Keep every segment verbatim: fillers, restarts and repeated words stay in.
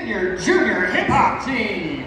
Senior Junior Hip Hop Team.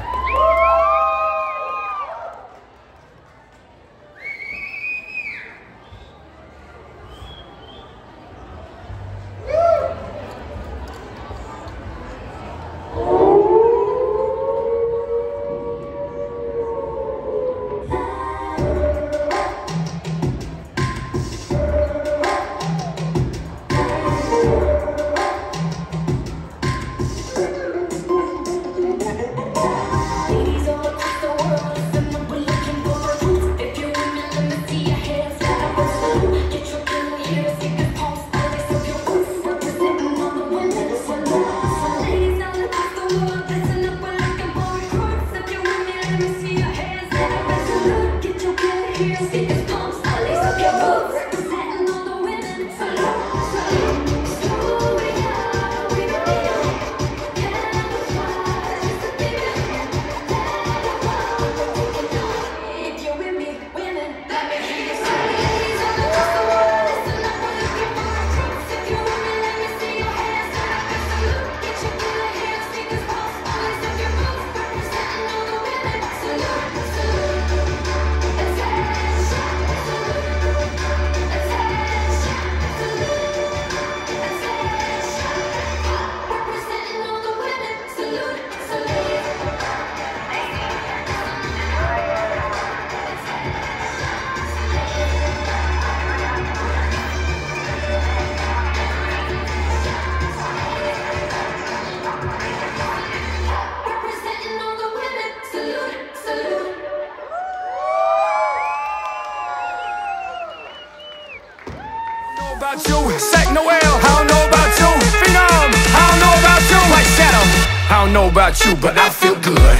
About you, Sack Noel, I don't know about you, Phenom, I don't know about you, White Shadow, I don't know about you, but I feel good.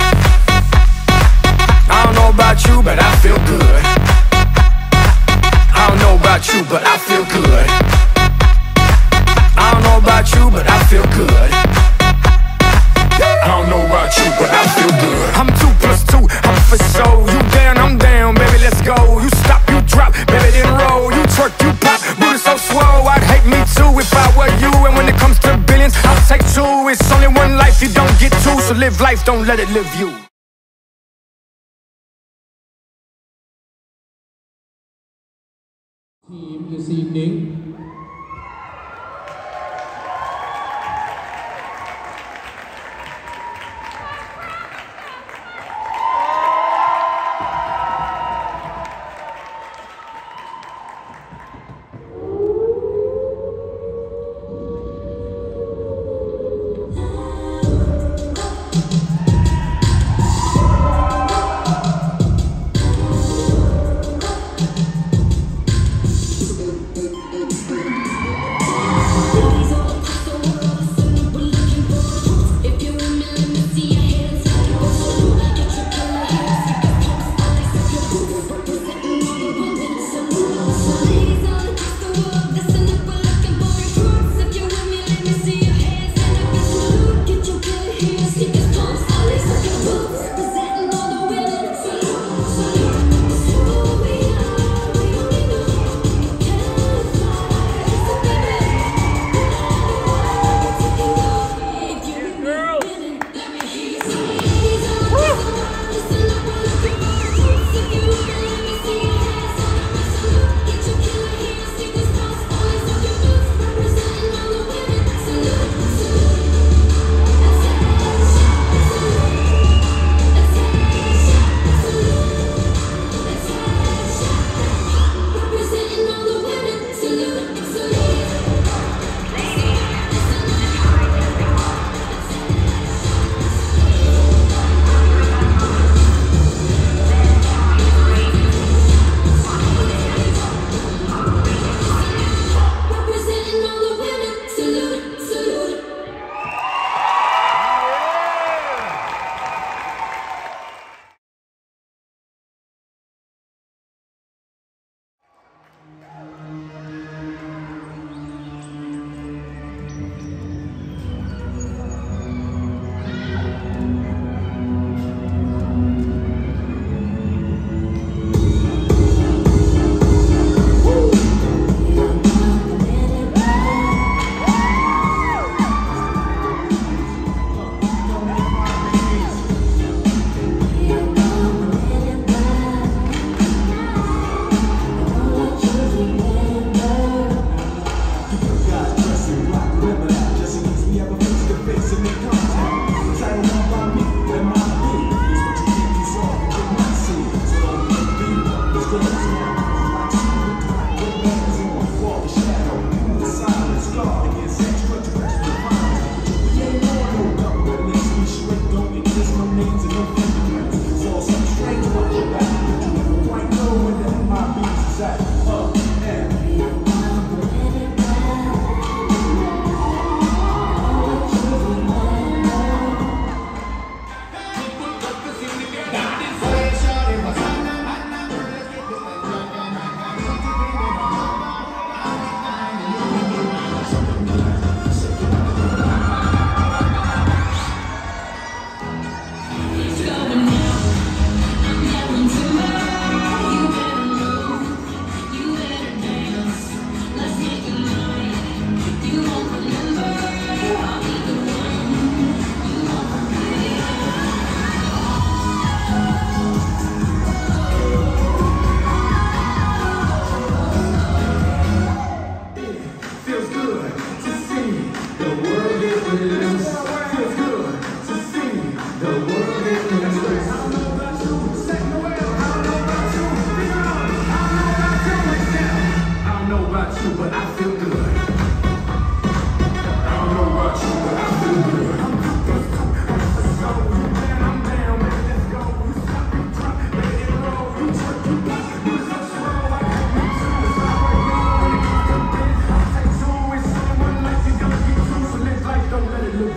I don't know about you, but I feel good. I don't know about you, but I feel good. I don't know about you, but I feel good. I don't know about you, but I feel good. I'm two plus two, I'm for sure. You down, I'm down, baby, let's go. You stop, you drop, baby, then roll. You twerk, you pop, booty so swole. I'd hate me too if I were you. And when it comes to billions, I'll take two. It's only one life, you don't get two. So live life, don't let it live you. Team this evening.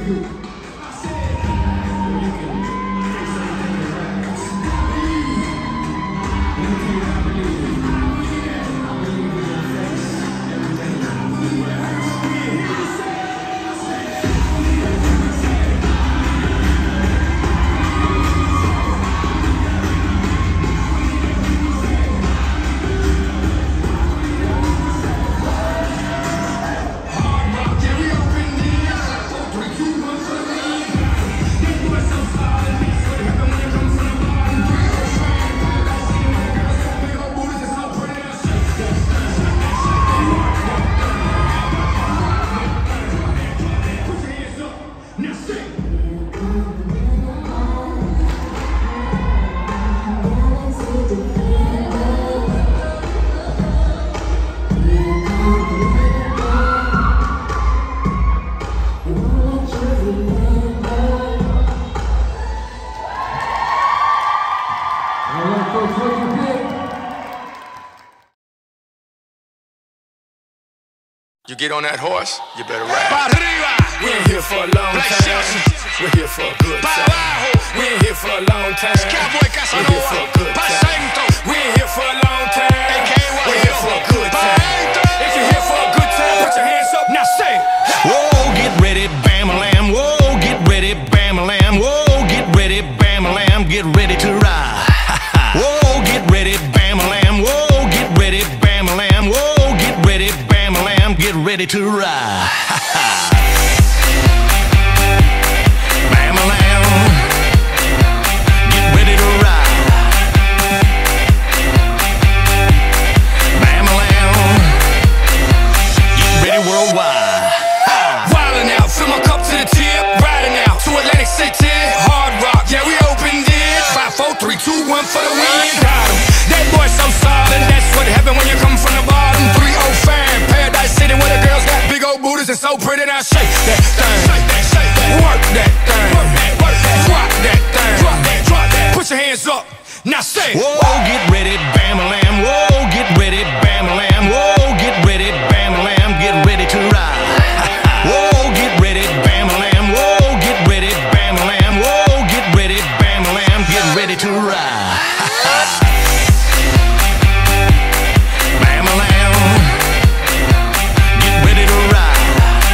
You get on that horse, you better ride. We ain't here for a long time. We're here for a good time. We ain't here for a long time. We're here for a good time. We ain't here for a long time. We're here for a good time. If you're here for a good time, put your hands up, now say. Whoa, get ready, bam-a-lam. Whoa, get ready, bam-a-lam. Whoa, get ready, bam-a-lam. Get ready to ride. Whoa, get ready, bam-a-lam. Whoa, get ready, bam-a-lam. Whoa, get ready, bam-a-lam. Get ready to ride. Bam-a-lam. Get ready to ride. Bam-a-lam. Get ready worldwide. Wildin' out, fill my cup to the tip. Riding out to Atlantic City. Hard rock, yeah, we opened it. Five, four, three, two, one for the win. Got 'em. That boy so solid. That's what happened when you come from the bottom. three oh five, Paradise City, where the girls got big old booties and so pretty. Now shake that thing, shake that, shake that, work that thing, work that, work that, drop that thing, drop that, drop that. Put your hands up, now say. Whoa, get ready, bam-a-lam. Whoa, get ready, bam-a-lam. Whoa, get ready, bam-a-lam. Get ready to ride. Whoa, get ready, bam-a-lam. Whoa, get ready, bam-a-lam. Whoa, get ready, bam-a-lam. Get ready to ride. Bam-a-lam. Get ready to ride.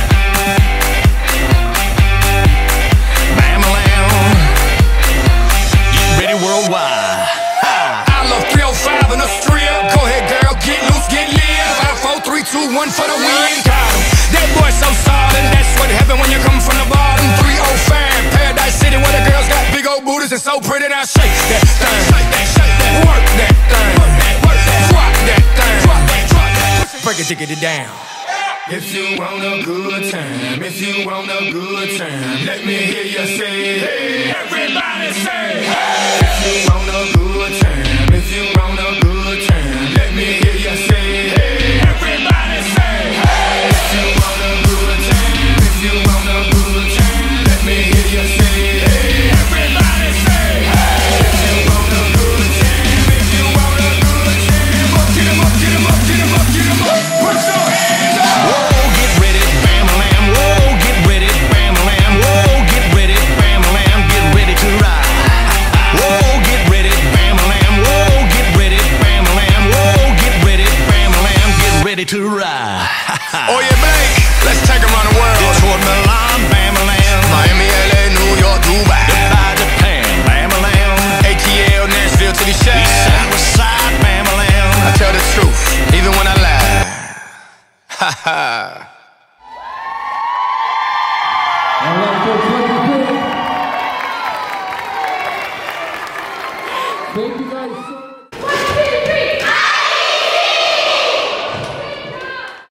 Bam-a-lam. Get ready worldwide. I love three oh five in the strip. Go ahead, girl, get loose, get lit. Five, four, three, two, one for the win. Got 'em. That boy so solid. That's what happened when you come from the bottom. three oh five, Paradise City, where the girls got big old booties and so pretty. Now shake that thing, shake that, shake that, work that thing, work that, work that, drop that thing, drop that, drop that. Break it, diggity down. If you want a good time, if you want a good time, let me hear you say, hey, everybody say, hey. If you want a good time, if you want a good time, let me hear you say, hey, everybody say, hey. If you want a good time, if you want a good time, let me hear you say, hey, everybody say, hey. If you want a good time, if you want a good time, up, get 'em up, get 'em up, get 'em up, get 'em up, put your hands up. Whoa, get ready, bam-a-lam. Whoa, get ready, bam-a-lam. Whoa, get ready, bam-a-lam. Get ready to ride. Whoa, get ready, bam-a-lam. Whoa, get ready, bam-a-lam. Whoa, get ready, bam-a-lam. Get ready to ride. Oh yeah, Blake, let's take 'em around the world. Detroit, Milan, bam-a-lam. Miami, L A, New York, Dubai, Dubai, Japan, bam-a-lam. A T L, Nashville to the East shack. side, west side, bam-a-lam. I tell the truth, even when I lie. Ha ha. All right, folks, let me do it. Thank you guys.